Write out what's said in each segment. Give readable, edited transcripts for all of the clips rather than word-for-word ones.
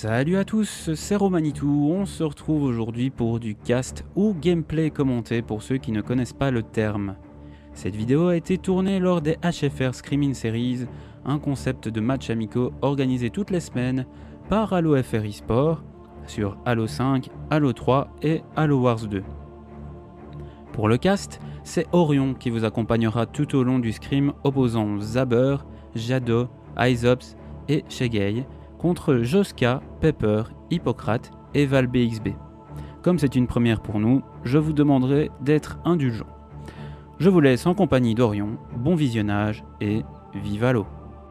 Salut à tous, c'est Romanitou, on se retrouve aujourd'hui pour du cast ou gameplay commenté pour ceux qui ne connaissent pas le terme. Cette vidéo a été tournée lors des HFR Screaming Series, un concept de matchs amicaux organisé toutes les semaines par Halo FR eSport sur Halo 5, Halo 3 et Halo Wars 2. Pour le cast, c'est Orion qui vous accompagnera tout au long du scrim opposant Zaber, Jado, Isops et Shegay contre Joska, Pepper, Hippocrate et ValBXB. Comme c'est une première pour nous, je vous demanderai d'être indulgent. Je vous laisse en compagnie d'Orion, bon visionnage et vive Halo.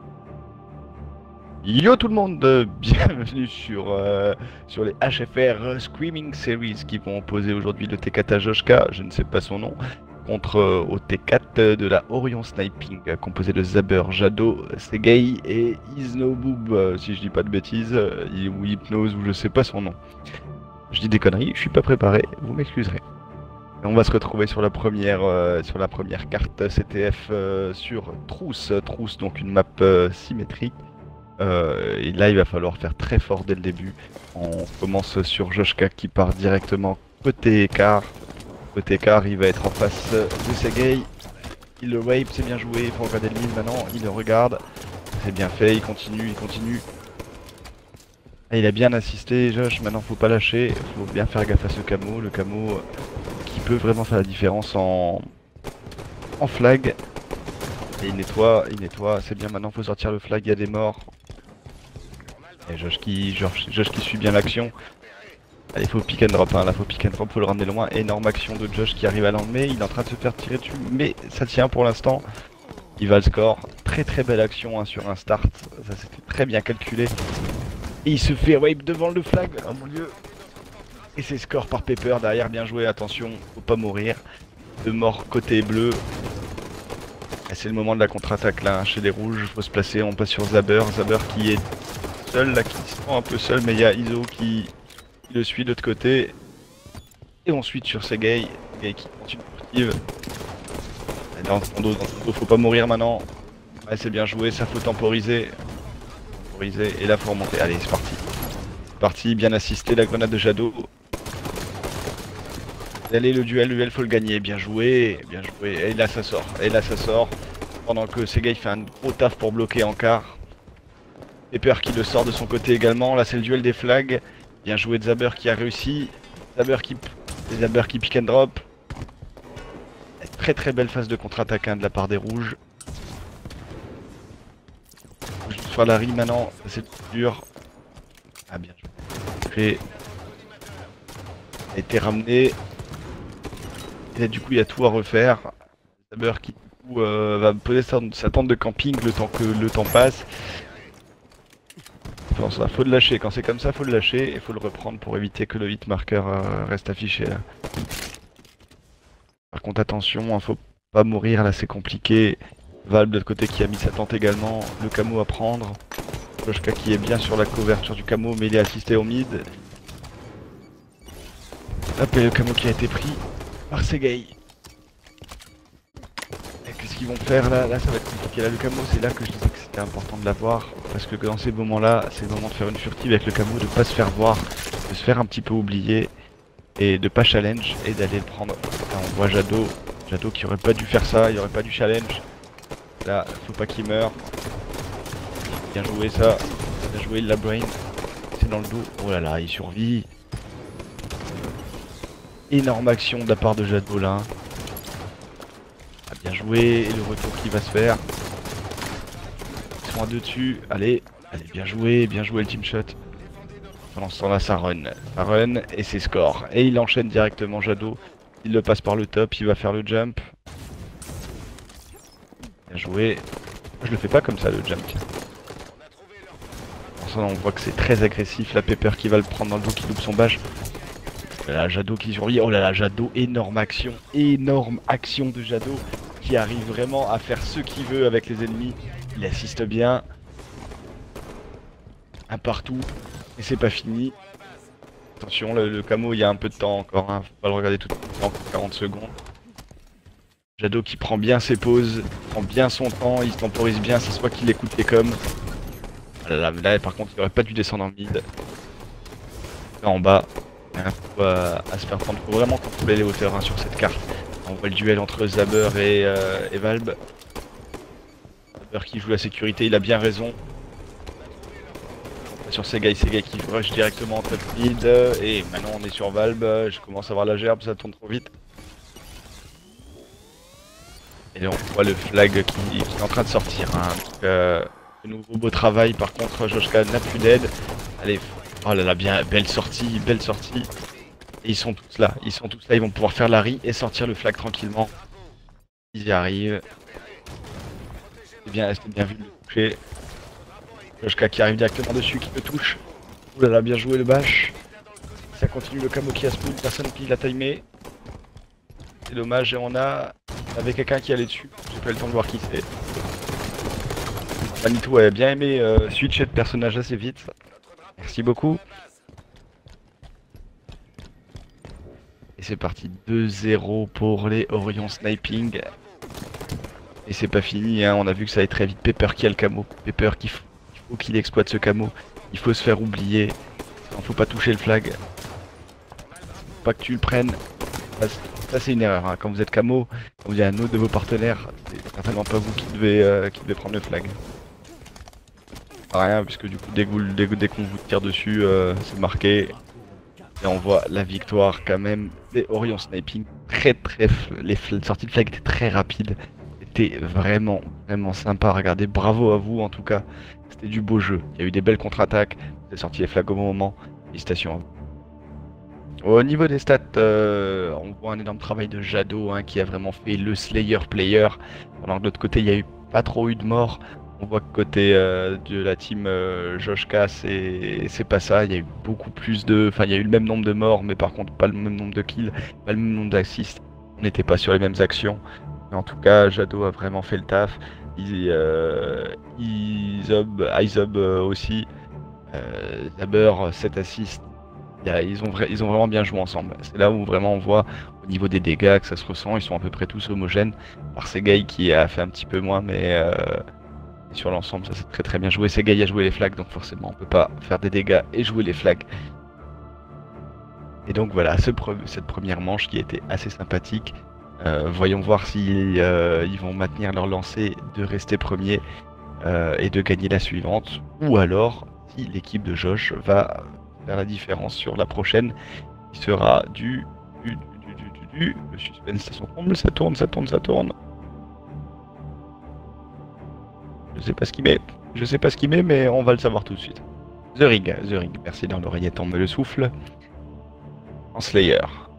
Yo tout le monde, bienvenue sur les HFR Screaming Series qui vont opposer aujourd'hui le T4 à Joshka, je ne sais pas son nom, contre au T4 de la Orion Sniping, composé de Zaber, Jado, Segei et Isnoboob, si je dis pas de bêtises, ou Hypnose, ou je sais pas son nom. Je dis des conneries, je suis pas préparé, vous m'excuserez. On va se retrouver sur la première carte CTF sur Trousse, donc une map symétrique. Et là, il va falloir faire très fort dès le début. On commence sur Joshka qui part directement côté écart. Côté écart, il va être en face de Segei. Il le wape, c'est bien joué. Il faut regarder le mid maintenant. Il le regarde. C'est bien fait. Il continue, il continue. Et il a bien assisté, Josh. Maintenant, faut pas lâcher. Faut bien faire gaffe à ce camo. Le camo qui peut vraiment faire la différence en flag. Et il nettoie, c'est bien. Maintenant, faut sortir le flag. Il y a des morts. Et Josh qui suit bien l'action. Allez, faut pick and drop, hein. Là faut pick and drop, faut le ramener loin. Énorme action de Josh qui arrive à l'enlever. Il est en train de se faire tirer dessus, mais ça tient pour l'instant. Il va le score. Très belle action hein, sur un start. Ça c'était très bien calculé. Et il se fait wipe devant le flag. Oh mon dieu. Et c'est score par Pepper derrière. Bien joué, attention, faut pas mourir. De mort côté bleu. C'est le moment de la contre-attaque là, hein, chez les rouges. Faut se placer, on passe sur Zaber. Zaber qui est seul, là qui se sent un peu seul, mais il y a Iso qui le suit de l'autre côté. Et ensuite sur Segei, Segei qui continue furtive. Dans son dos, faut pas mourir maintenant. Ouais, c'est bien joué, ça faut temporiser. Et là faut remonter. Allez, c'est parti. C'est parti, bien assisté, la grenade de Jado. Allez, le duel, faut le gagner. Bien joué, bien joué. Et là ça sort. Pendant que Segei fait un gros taf pour bloquer en quart. Pepper qui le sort de son côté également. Là c'est le duel des flags. Bien joué de Zaber qui a réussi. Zaber qui pick and drop. Très belle phase de contre-attaque hein, de la part des rouges. Je sur la rime maintenant, c'est dur. Ah bien joué. A été ramené. Et là du coup il y a tout à refaire. Zaber qui du coup va poser sa tente de camping le temps que le temps passe. Enfin, ça, faut le lâcher, quand c'est comme ça faut le lâcher et faut le reprendre pour éviter que le hit marqueur reste affiché là. Par contre attention, hein, faut pas mourir là c'est compliqué. Valve de l'autre côté qui a mis sa tente également, le camo à prendre. Joshka qui est bien sur la couverture du camo mais il est assisté au mid. Hop et le camo qui a été pris par Segei. Qu'est-ce qu'ils vont faire là? Là ça va être compliqué. Là le camo c'est là que je disais que c'était important de l'avoir. Parce que dans ces moments là, c'est le moment de faire une furtive avec le camo, de pas se faire voir, de se faire un petit peu oublier. Et de pas challenge et d'aller le prendre. Là, on voit Jado qui aurait pas dû faire ça, il aurait pas dû challenge. Là faut pas qu'il meure. Bien joué ça. Bien joué la brain. C'est dans le dos. Oh là là il survit. Énorme action de la part de Jado là. Ah, bien joué, et le retour qui va se faire. Ils sont à deux dessus, allez, bien joué le team shot. Pendant ce temps là ça run et c'est score. Et il enchaîne directement Jado, il le passe par le top, il va faire le jump. Bien joué. Je le fais pas comme ça le jump. Pour ça on voit que c'est très agressif, la Pepper qui va le prendre dans le dos, qui loupe son bash. Là, Jado qui survit, oh là là Jado, énorme action de Jado qui arrive vraiment à faire ce qu'il veut avec les ennemis. Il assiste bien. Un partout. Et c'est pas fini. Attention, le camo, il y a un peu de temps encore. Hein. Faut pas le regarder tout le temps, 40 secondes. Jado qui prend bien ses pauses, prend bien son temps, il se temporise bien, c'est soit qu'il écoute les coms. Là, par contre, il aurait pas dû descendre en mid. là en bas, il y a un coup à se faire prendre. Faut vraiment contrôler les hauteurs hein, sur cette carte. On voit le duel entre Zaber et Valb. Zaber qui joue la sécurité, il a bien raison. Sur ces gars qui rush directement en top mid. Et maintenant on est sur Valb, je commence à voir la gerbe, ça tourne trop vite. Et là on voit le flag qui est en train de sortir. Hein. Donc, de nouveau beau travail, par contre Joshka n'a plus d'aide. Allez, oh là là, bien, belle sortie, belle sortie. Et ils sont tous là, ils vont pouvoir faire la rie et sortir le flag tranquillement. Ils y arrivent. C'était bien vu de le toucher. Joshka qui arrive directement dessus, qui le touche. Ouh là là, bien joué le bash. Ça continue le camo qui a spoon, personne qui l'a timé. C'est dommage et on avait quelqu'un qui allait dessus. J'ai pas eu le temps de voir qui c'est. Manitou a bien aimé switcher de personnage assez vite. Merci beaucoup. Et c'est parti 2-0 pour les Orion Sniping. Et c'est pas fini, hein. On a vu que ça allait très vite. Pepper qui a le camo. Pepper il faut qu'il exploite ce camo. Il faut se faire oublier. Il faut pas toucher le flag. Faut pas que tu le prennes. Ça c'est une erreur. Hein. Quand vous êtes camo, quand vous avez un autre de vos partenaires, c'est certainement pas vous qui devez prendre le flag. Pas rien, puisque du coup dès qu'on vous tire dessus, c'est marqué. Et on voit la victoire quand même des Orion Sniping. Les sorties de flag étaient très rapides. C'était vraiment sympa à regarder. Bravo à vous en tout cas. C'était du beau jeu. Il y a eu des belles contre-attaques. Vous avez sorti les flags au bon moment. Félicitations à vous. Au niveau des stats, on voit un énorme travail de Jado hein, qui a vraiment fait le Slayer player. Pendant que de l'autre côté, il n'y a eu pas trop eu de morts. On voit que côté de la team Joshka, c'est pas ça. Il y a eu beaucoup plus de. Enfin, il y a eu le même nombre de morts, mais par contre, pas le même nombre de kills, pas le même nombre d'assists. On n'était pas sur les mêmes actions. Mais en tout cas, Jado a vraiment fait le taf. Izob aussi. Zaber, 7 assists. Ils ont vraiment bien joué ensemble. C'est là où vraiment on voit au niveau des dégâts que ça se ressent. Ils sont à peu près tous homogènes. Par Segai qui a fait un petit peu moins, mais sur l'ensemble, ça s'est très bien joué. Segai a joué les flags, donc forcément on peut pas faire des dégâts et jouer les flags. Et donc voilà, cette première manche qui était assez sympathique. Voyons voir si ils vont maintenir leur lancée de rester premier et de gagner la suivante. Ou alors si l'équipe de Josh va faire la différence sur la prochaine, qui sera le suspense, ça tourne. Je sais pas ce qu'il met, mais on va le savoir tout de suite. The Ring, merci dans l'oreillette, on me le souffle. En Slayer.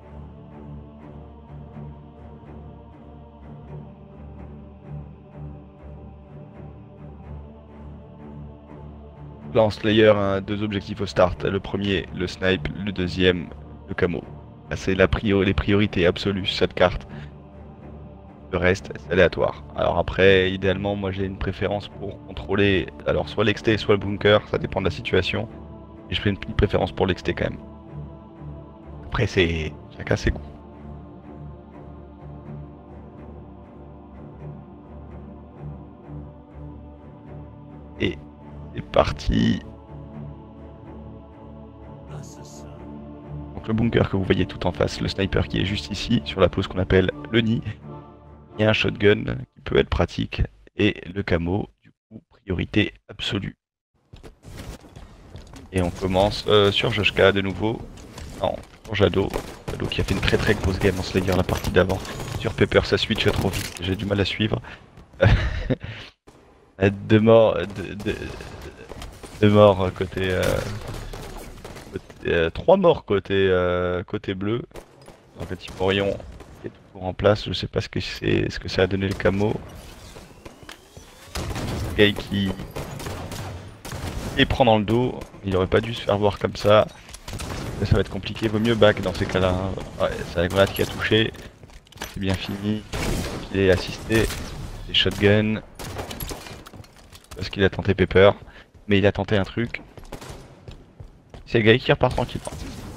Là en Slayer, hein, 2 objectifs au start. Le premier, le snipe, le deuxième, le camo. Là, c'est les priorités absolues cette carte. Le reste, c'est aléatoire. Alors après, idéalement, moi j'ai une préférence pour contrôler alors soit l'XT, soit le bunker, ça dépend de la situation. Et je fais une petite préférence pour l'XT quand même. Après, c'est chacun ses goûts. Et c'est parti. Donc le bunker que vous voyez tout en face, le sniper qui est juste ici, sur la pose qu'on appelle le nid. Il y a un shotgun qui peut être pratique. Et le camo, du coup, priorité absolue. Et on commence sur Joshka de nouveau. Non, sur Jado. Jado qui a fait une très grosse game en Slayer la partie d'avant. Sur Pepper, ça switch trop vite, j'ai du mal à suivre. 2 morts, 3 morts côté bleu. Donc le type Orion est toujours en place, je sais pas ce que ça a donné le camo. Guy qui les prend dans le dos, il aurait pas dû se faire voir comme ça. Ça va être compliqué, vaut mieux back dans ces cas-là. Hein. Ouais, c'est la grenade qui a touché. C'est bien fini. Il est assisté. Des shotguns. Parce qu'il a tenté Pepper. Mais il a tenté un truc. C'est le gars qui repart tranquillement.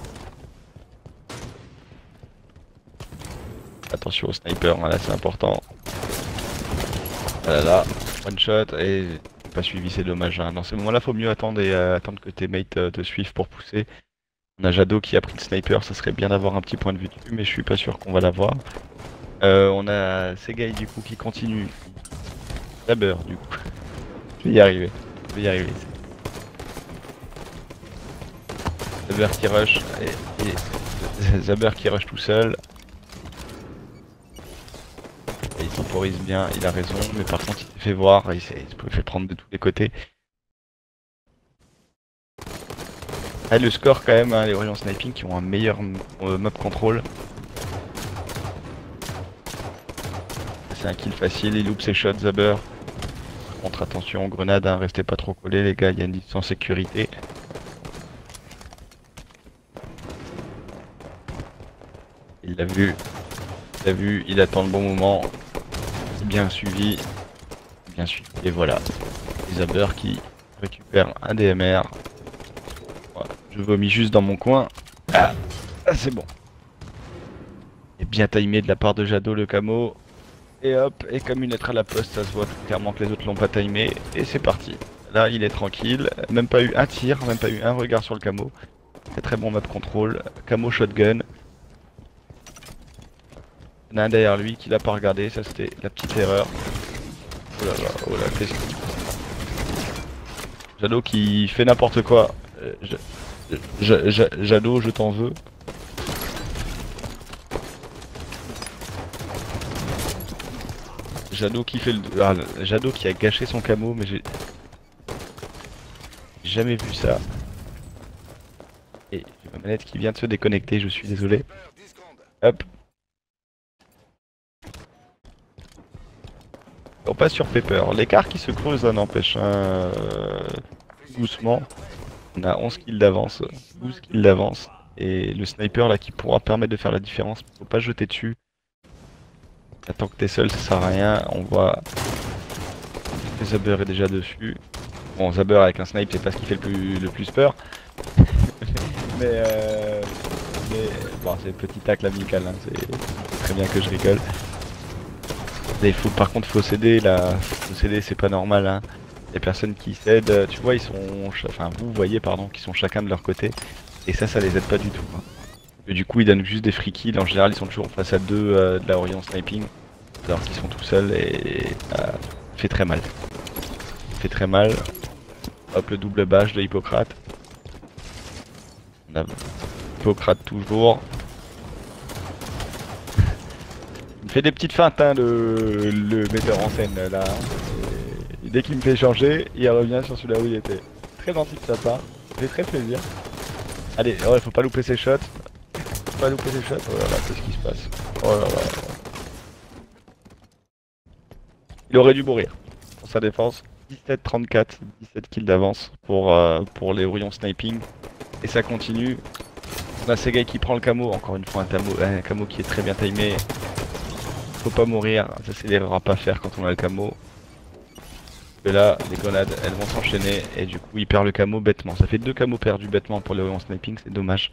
Attention au sniper, hein, là c'est important. Voilà, one shot et pas suivi, c'est dommage. Hein. Dans ces moments-là, faut mieux attendre et attendre que tes mates te suivent pour pousser. On a Jado qui a pris le sniper, ça serait bien d'avoir un petit point de vue dessus, mais je suis pas sûr qu'on va l'avoir. On a Segai du coup qui continue. Saber du coup. Je vais y arriver. Je vais y arriver. Saber qui rush. Et Saber qui rush tout seul. Et il temporise bien, il a raison, mais par contre il s'est fait voir, il s'est fait prendre de tous les côtés. Ah, le score quand même, hein, les Orient Sniping qui ont un meilleur mob control. C'est un kill facile, il loupe ses shots, Zaber. Par contre attention, grenade, hein, restez pas trop collés les gars, il y a une distance sécurité. Il l'a vu, il attend le bon moment. Bien suivi, et voilà. Zaber qui récupère un DMR. Voilà. Je vomis juste dans mon coin. Ah, c'est bon. Et bien timé de la part de Jado le camo. Et hop, et comme une lettre à la poste, ça se voit clairement que les autres l'ont pas timé. Et c'est parti. Là il est tranquille, même pas eu un tir, même pas eu un regard sur le camo. Très bon map control, camo shotgun. Il y en a un derrière lui qui l'a pas regardé, ça c'était la petite erreur. Oh là, qu'est-ce que... Jado qui fait n'importe quoi. Jado, je t'en veux. Jado qui fait le... Ah, Jado qui a gâché son camo, mais j'ai jamais vu ça. Et j'ai ma manette qui vient de se déconnecter, je suis désolé. Hop. On passe sur Pepper. L'écart qui se creuse n'empêche doucement. On a 11 kills d'avance, 12 kills d'avance. Et le sniper là qui pourra permettre de faire la différence. Faut pas jeter dessus. Tant que t'es seul ça sert à rien. On voit que Zaber est déjà dessus. Bon, Zaber avec un snipe c'est pas ce qui fait le plus peur. mais bon, c'est petit tacle amical, hein. C'est très bien que je rigole. Et par contre faut céder là, faut céder c'est pas normal, hein. Les personnes qui cèdent, tu vois ils sont, enfin vous voyez pardon, qu'ils sont chacun de leur côté. Et ça les aide pas du tout, hein. Et du coup ils donnent juste des free kills, en général ils sont toujours face à deux de la Orient Sniping. Alors qu'ils sont tout seuls et ça fait très mal. Ça fait très mal. Hop le double bash de Hippocrate. On a Hippocrate toujours. Il fait des petites feintes, hein, le metteur en scène là. Et dès qu'il me fait changer, il revient sur celui-là où il était. Très gentil de sa part, ça fait très plaisir. Allez, ouais, faut pas louper ses shots. Faut pas louper ses shots. Oh là là, qu'est-ce qui se passe? Oh là là. Il aurait dû mourir pour sa défense. 17-34, 17 kills d'avance pour les Orion Sniping. Et ça continue. On a Segai qui prend le camo, encore une fois un camo qui est très bien timé. Faut pas mourir, ça c'est l'erreur à pas faire quand on a le camo. Et là, les grenades elles vont s'enchaîner et du coup il perd le camo bêtement. Ça fait 2 camos perdus bêtement pour les Orion Sniping, c'est dommage.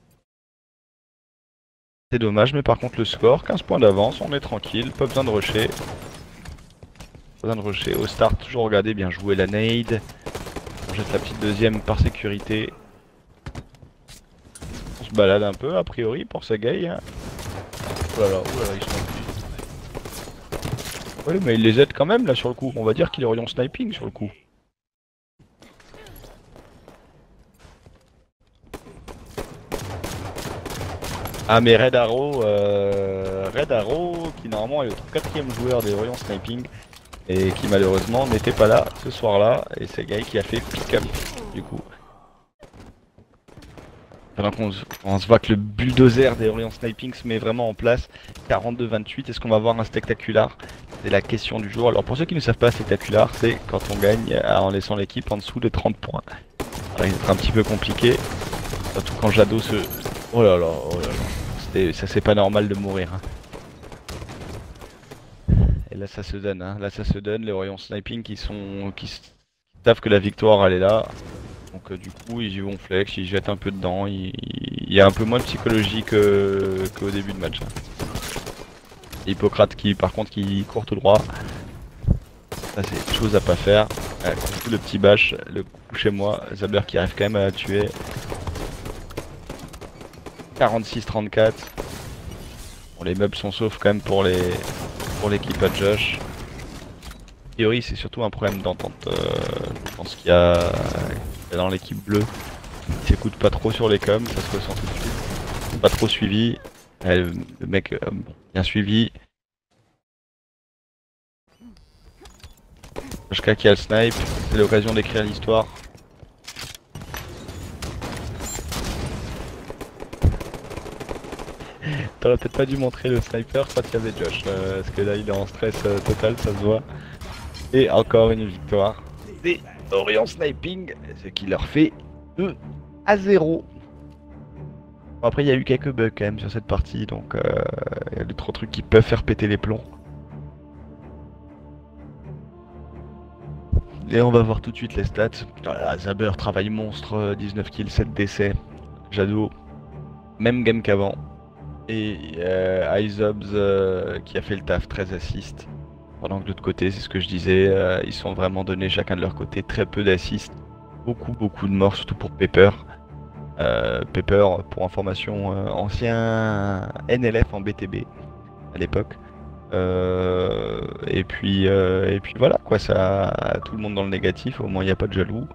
C'est dommage, mais par contre le score, 15 points d'avance, on est tranquille, pas besoin de rusher. Pas besoin de rusher. Au start, toujours regarder, bien joué la nade. On jette la petite deuxième par sécurité. On se balade un peu a priori pour Segai, hein. Oh là là, ils sont... Ouais mais il les aide quand même là sur le coup, on va dire qu'il est Orion Sniping sur le coup. Ah mais Red Arrow qui normalement est le 4ème joueur des Orion Sniping et qui malheureusement n'était pas là ce soir là et c'est Guy qui a fait pick-up du coup. Pendant qu'on se voit que le bulldozer des Orient Sniping se met vraiment en place. 42-28, est-ce qu'on va avoir un spectaculaire? C'est la question du jour. Alors pour ceux qui ne savent pas, spectaculaire, c'est quand on gagne en laissant l'équipe en dessous de 30 points. Alors il va être un petit peu compliqué. Surtout quand Jado se... Oh là là, oh là là. Ça c'est pas normal de mourir, hein. Et là ça se donne, hein. Là ça se donne, les Orient Sniping qui savent que la victoire elle est là. Donc du coup ils y vont flex, ils jettent un peu dedans, il y a un peu moins de psychologie qu'au début de match, hein. Hippocrate qui par contre qui court tout droit. Ça c'est chose à pas faire. Le petit bash, le coup chez moi, Zaber qui arrive quand même à la tuer. 46-34. Bon, les meubles sont saufs quand même pour l'équipe à Josh. A priori, c'est surtout un problème d'entente. Je pense qu'il y a dans l'équipe bleue. Ils s'écoutent pas trop sur les coms, ça se ressent tout de suite. Pas trop suivi. Le mec bien suivi. Joshka qui a le snipe, c'est l'occasion d'écrire l'histoire. T'aurais peut-être pas dû montrer le sniper quand il y avait Josh, parce que là il est en stress total, ça se voit. Et encore une victoire des Orient Sniping, ce qui leur fait 2-0. Bon, après il y a eu quelques bugs quand même sur cette partie, donc il y a 2-3 trucs qui peuvent faire péter les plombs. Et on va voir tout de suite les stats. Voilà, Zaber, travail monstre, 19 kills, 7 décès. Jado, même game qu'avant. Et Izobs qui a fait le taf, 13 assists. Pendant que de l'autre côté, c'est ce que je disais, ils sont vraiment donnés chacun de leur côté, très peu d'assists. Beaucoup de morts, surtout pour Pepper. Pepper, pour information, ancien NLF en BTB à l'époque. Et puis voilà quoi, ça, tout le monde dans le négatif, au moins il n'y a pas de jaloux.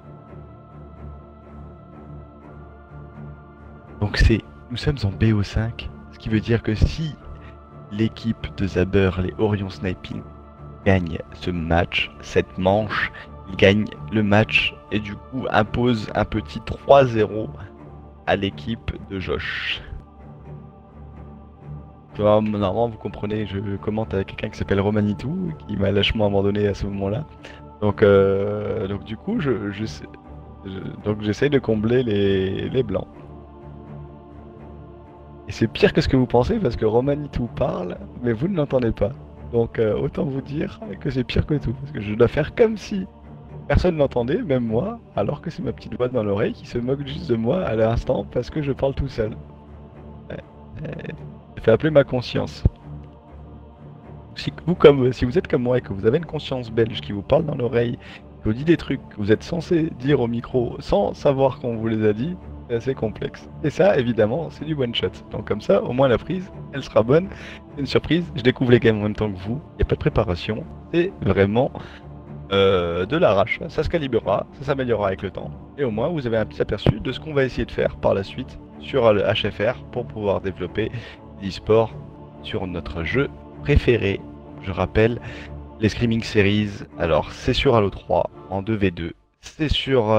Donc nous sommes en BO5, ce qui veut dire que si l'équipe de Zaber, les Orion Sniping, gagne ce match, cette manche, ils gagnent le match et du coup impose un petit 3-0 à l'équipe de Josh. Normalement, vous comprenez, je commente avec quelqu'un qui s'appelle Romanitou, qui m'a lâchement abandonné à ce moment-là. Donc du coup, j'essaie de combler les blancs. Et c'est pire que ce que vous pensez, parce que Romanitou parle, mais vous ne l'entendez pas. Donc autant vous dire que c'est pire que tout, parce que je dois faire comme si personne n'entendait, même moi, alors que c'est ma petite voix dans l'oreille qui se moque juste de moi à l'instant, parce que je parle tout seul. Je fais appeler ma conscience. Si vous êtes comme moi et que vous avez une conscience belge qui vous parle dans l'oreille, qui vous dit des trucs que vous êtes censé dire au micro sans savoir qu'on vous les a dit, c'est assez complexe. Et ça, évidemment, c'est du one shot. Donc comme ça, au moins la prise, elle sera bonne. C'est une surprise, je découvre les games en même temps que vous, il n'y a pas de préparation, c'est vraiment de l'arrache. Ça se calibrera, ça s'améliorera avec le temps. Et au moins, vous avez un petit aperçu de ce qu'on va essayer de faire par la suite sur le HFR pour pouvoir développer l'e-sport sur notre jeu préféré. Je rappelle, les Screaming Series, alors c'est sur Halo 3 en 2v2, c'est sur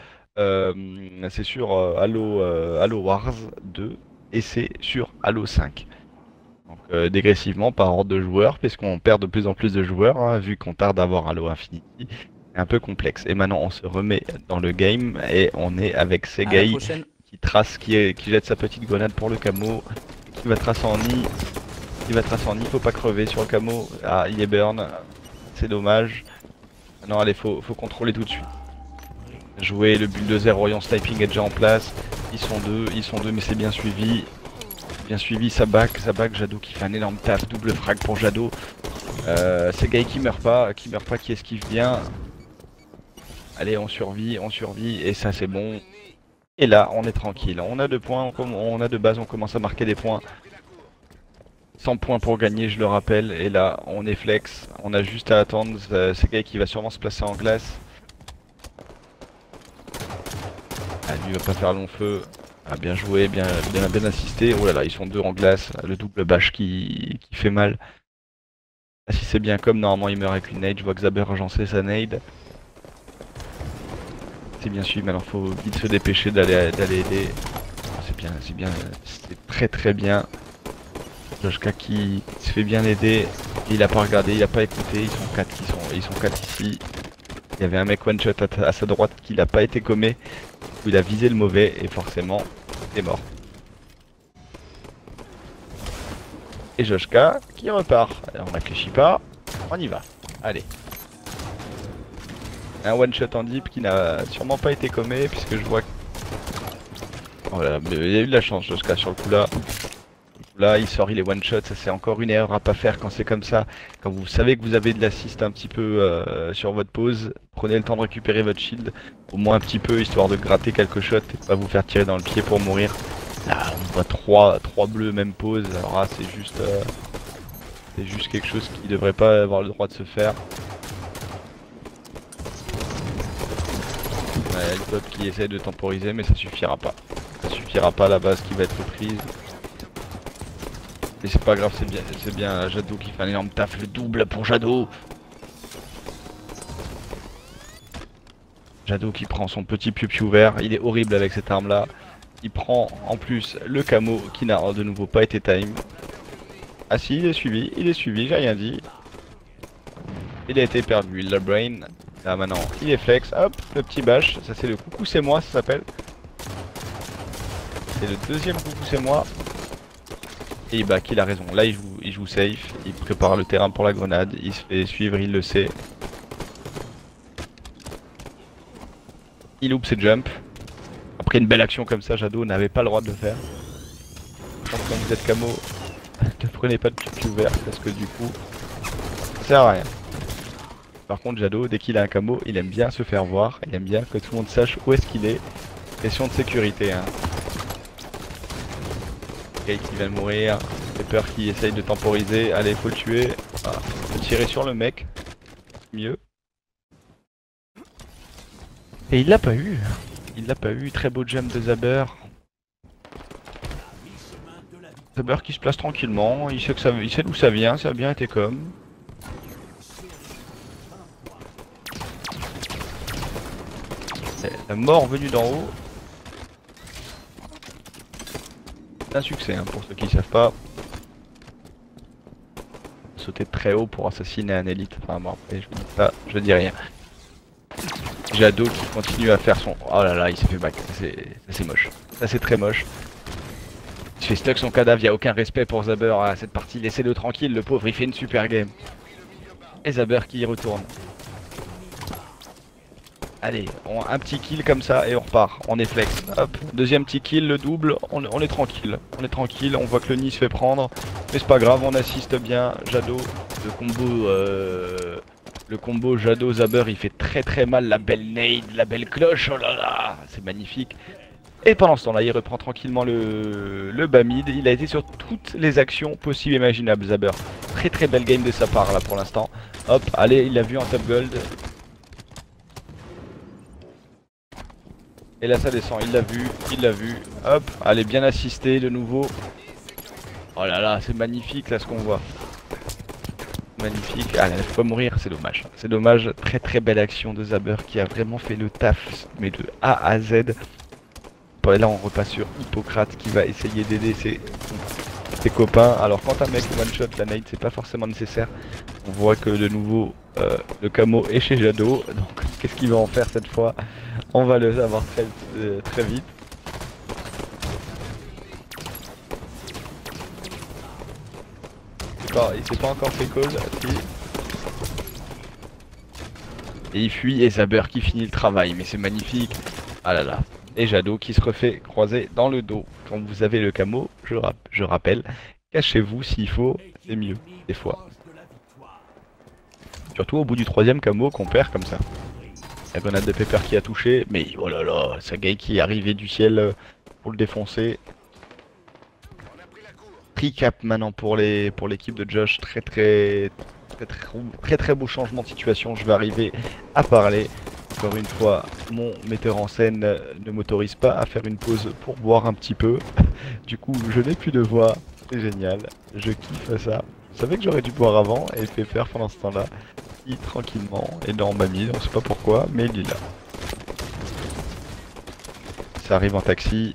Halo Wars 2 et c'est sur Halo 5. Donc dégressivement par ordre de joueurs, puisqu'on perd de plus en plus de joueurs, hein, vu qu'on tarde à avoir Halo Infinity. C'est un peu complexe. Et maintenant on se remet dans le game et on est avec Segai qui jette sa petite grenade pour le camo, qui va tracer en nid. Faut pas crever sur le camo. Ah, il est burn, c'est dommage. Non, allez, faut contrôler tout de suite. Jouer, le bulldozer Orient Sniping est déjà en place. Ils sont deux, mais c'est bien suivi. Bien suivi, ça back, Jado qui fait un énorme taf, double frag pour Jado. C'est Guy qui meurt pas, qui esquive bien. Allez, on survit, et ça c'est bon. Et là, on est tranquille. On a 2 points, on a de base, on commence à marquer des points. 100 points pour gagner, je le rappelle. Et là, on est flex. On a juste à attendre. C'est Guy qui va sûrement se placer en glace. Ah, lui, il va pas faire long feu. Ah, bien joué, bien assisté. Oh là là, ils sont 2 en glace. Le double bash qui fait mal. Ah, si c'est bien comme, normalement, il meurt avec une nade. Je vois que Zaber a agencé sa nade. C'est bien suivi, maintenant faut vite se dépêcher d'aller aider. C'est très bien. Joshka qui se fait bien aider. Il a pas regardé, il a pas écouté, ils sont 4 ici. Il y avait un mec one shot à sa droite qui n'a pas été gommé. Il a visé le mauvais et forcément il est mort. Et Joshka qui repart. Alors, on réfléchit pas, on y va. Allez. Un one shot en deep qui n'a sûrement pas été commé puisque je vois que... Oh là, mais il y a eu de la chance Joshka sur le coup là. Là il sort, il est one shot, ça c'est encore une erreur à pas faire quand c'est comme ça. Quand vous savez que vous avez de l'assist un petit peu sur votre pause, prenez le temps de récupérer votre shield, au moins un petit peu histoire de gratter quelques shots et pas vous faire tirer dans le pied pour mourir. Là, on voit trois bleus, même pose. Alors là, c'est juste quelque chose qui devrait pas avoir le droit de se faire. Ouais, le top qui essaie de temporiser, mais ça suffira pas. Ça suffira pas, la base qui va être prise. Mais c'est pas grave, c'est bien Jado qui fait un énorme taf, le double pour Jado. Jado qui prend son petit piou-piou vert, il est horrible avec cette arme là. Il prend en plus le camo qui n'a de nouveau pas été time. Ah si, il est suivi, j'ai rien dit. Il a été perdu, il l'a brain. Là maintenant, il est flex, hop, le petit bash, ça c'est le coucou c'est moi, ça s'appelle. C'est le deuxième coucou c'est moi. Et il back, il a raison, là il joue safe, il prépare le terrain pour la grenade, il se fait suivre, il le sait. Il loupe ses jumps. Après une belle action comme ça, Jado n'avait pas le droit de le faire. Quand vous êtes camo, ne prenez pas de pipi ouvert parce que du coup, ça sert à rien. Par contre, Jado, dès qu'il a un camo, il aime bien se faire voir, il aime bien que tout le monde sache où est-ce qu'il est. Question de sécurité, hein. Kate qui vient de mourir, Pepper qui essaye de temporiser, allez, faut le tuer. Ah, faut tirer sur le mec, mieux. Et il l'a pas eu. Il l'a pas eu, très beau jump de Zaber. Zaber qui se place tranquillement, il sait que il sait d'où ça vient, ça a bien été comme. La mort venue d'en haut. C'est un succès hein, pour ceux qui ne savent pas. Sauter très haut pour assassiner un élite. Enfin bon après je dis ça, je dis rien. Jado qui continue à faire son... Oh là là, il s'est fait back. C'est moche. Ça c'est très moche. Il fait stuck son cadavre, il n'y a aucun respect pour Zaber à cette partie. Laissez-le tranquille, le pauvre, il fait une super game. Et Zaber qui y retourne. Allez, un petit kill comme ça et on repart. On est flex. Hop, deuxième petit kill, le double. On est tranquille. On est tranquille, on voit que le nid se fait prendre. Mais c'est pas grave, on assiste bien. Jado, le combo Jado-Zaber, il fait très mal. La belle nade, la belle cloche. Oh là là, c'est magnifique. Et pendant ce temps-là, il reprend tranquillement le bas mid. Il a été sur toutes les actions possibles et imaginables, Zaber. Très belle game de sa part là pour l'instant. Hop, allez, il l'a vu en top gold. Et là ça descend, il l'a vu. Hop, allez, bien assisté de nouveau. Oh là là, c'est magnifique là ce qu'on voit. Magnifique. Ah là, il faut pas mourir, c'est dommage. C'est dommage, très belle action de Zaber qui a vraiment fait le taf, mais de A à Z. Bon, et là on repasse sur Hippocrate qui va essayer d'aider ses copains. Alors quand un mec one shot la nade c'est pas forcément nécessaire. On voit que de nouveau le camo est chez Jado. Donc qu'est-ce qu'il va en faire cette fois? On va le savoir très vite. Il s'est pas encore fait call. Si. Et il fuit et Zaber qui finit le travail. Mais c'est magnifique. Ah là là. Et Jado qui se refait croiser dans le dos. Quand vous avez le camo, je rappelle, cachez-vous s'il faut, c'est mieux, des fois. Surtout au bout du troisième camo qu'on perd comme ça. La grenade de Pepper qui a touché, mais oh là là, Sagai qui est arrivé du ciel pour le défoncer. Recap maintenant pour l'équipe de Josh, très beau changement de situation, je vais arriver à parler. Encore une fois, mon metteur en scène ne m'autorise pas à faire une pause pour boire un petit peu. Du coup, je n'ai plus de voix, c'est génial, je kiffe ça. Je savais que j'aurais dû boire avant et Pepper pendant ce temps-là, il tranquillement est dans ma mine, on sait pas pourquoi, mais il est là. Ça arrive en taxi.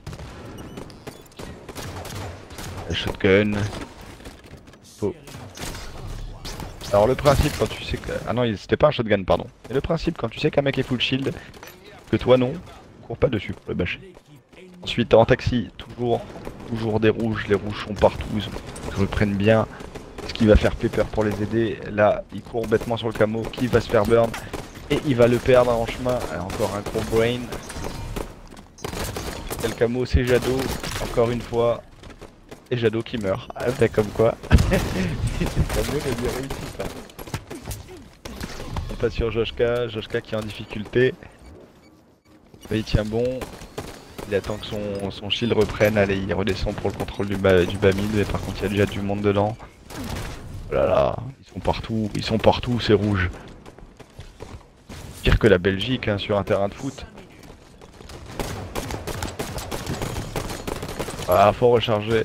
Shotgun. Oh. Alors le principe quand tu sais que... Ah non c'était pas un shotgun pardon. Et le principe quand tu sais qu'un mec est full shield, que toi non, cours pas dessus pour le bâcher. Ensuite en taxi, toujours des rouges, les rouges sont partout, ils reprennent bien. Ce qui va faire Pepper pour les aider, là il court bêtement sur le camo qui va se faire burn. Et il va le perdre en chemin, encore un gros brain. Et le camo c'est Jado, encore une fois. Et Jado qui meurt. Ah, bah comme quoi. On passe sur Joshka qui est en difficulté. Bah, il tient bon. Il attend que son shield reprenne. Allez, il redescend pour le contrôle du bas mid. Mais par contre, il y a déjà du monde dedans. Oh là là, ils sont partout, c'est rouge. Pire que la Belgique hein, sur un terrain de foot. Ah, faut recharger.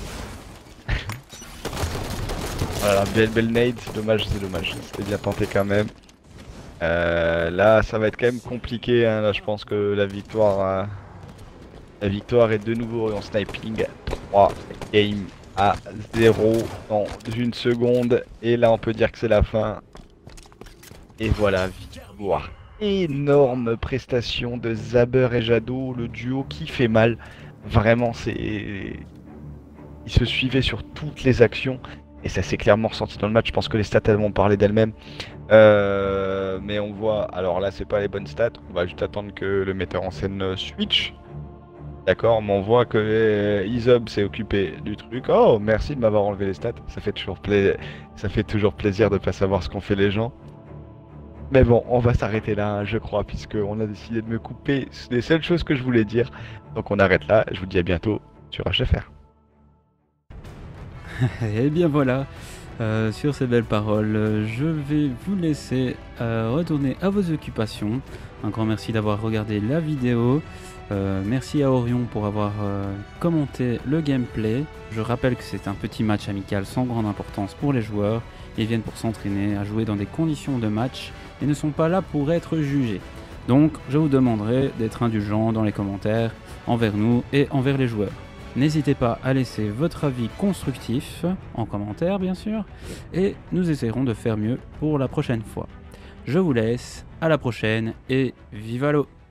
Voilà, belle nade, c'est dommage. C'était bien tenté quand même. Là, ça va être quand même compliqué. Hein. Là, je pense que la victoire est de nouveau en sniping. 3 games à 0 dans une seconde. Et là, on peut dire que c'est la fin. Et voilà, victoire. Énorme prestation de Zaber et Jado, le duo qui fait mal. Vraiment, ils se suivaient sur toutes les actions. Et ça s'est clairement ressenti dans le match. Je pense que les stats elles vont parler d'elles-mêmes. Mais on voit, alors là c'est pas les bonnes stats. On va juste attendre que le metteur en scène switch. D'accord, mais on voit que Isob s'est occupé du truc. Oh, merci de m'avoir enlevé les stats. Ça fait toujours plaisir de pas savoir ce qu'ont fait les gens. Mais bon, on va s'arrêter là, je crois, puisqu'on a décidé de me couper. C'est les seules choses que je voulais dire. Donc on arrête là. Je vous dis à bientôt sur HFR. Et bien voilà, sur ces belles paroles, je vais vous laisser retourner à vos occupations. Un grand merci d'avoir regardé la vidéo. Merci à Orion pour avoir commenté le gameplay. Je rappelle que c'est un petit match amical sans grande importance pour les joueurs. Ils viennent pour s'entraîner à jouer dans des conditions de match et ne sont pas là pour être jugés. Donc je vous demanderai d'être indulgent dans les commentaires envers nous et envers les joueurs. N'hésitez pas à laisser votre avis constructif en commentaire bien sûr et nous essaierons de faire mieux pour la prochaine fois. Je vous laisse, à la prochaine et vive Halo!